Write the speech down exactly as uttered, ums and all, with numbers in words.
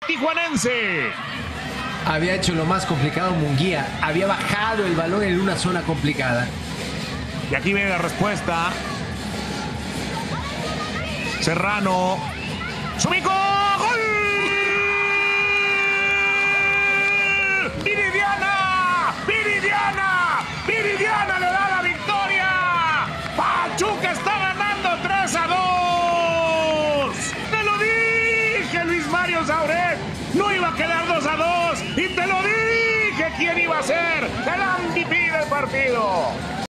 tijuanense. Había hecho lo más complicado Munguía. Había bajado el balón en una zona complicada. Y aquí viene la respuesta. Serrano. Sumico. ¡Gol! ¡Viridiana! ¡Viridiana! ¡Viridiana le da la victoria! ¡Pachuca está ganando tres a dos! ¡Te lo dije, Luis Mario Sauret! ¡No iba a quedar dos a dos! ¡Y te lo dije quién iba a ser el M V P del partido!